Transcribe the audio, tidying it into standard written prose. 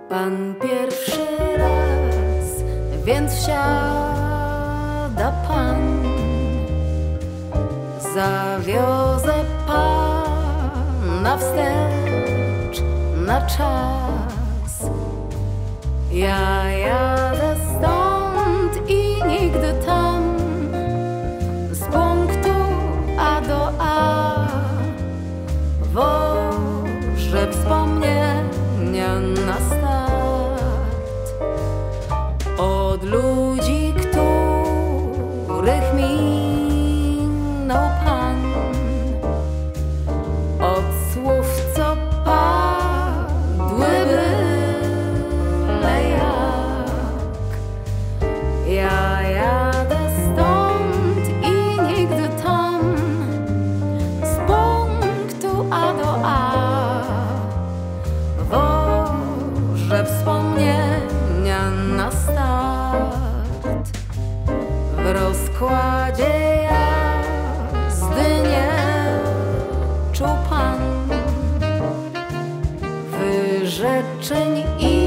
Pan pierwszy raz, więc wsiada pan. Zawiozę pana wstecz na czas. Ja jadę stąd i nigdy tam, z punktu A do A. Wożę wspomnienia na start od ludzi, których minął pan, od słów, co padły byle jak. Ja jadę stąd i nigdy tam, z punktu A do A. Wożę wspomnienia na start. W rozkładzie jazdy nie czuł pan wyrzeczeń i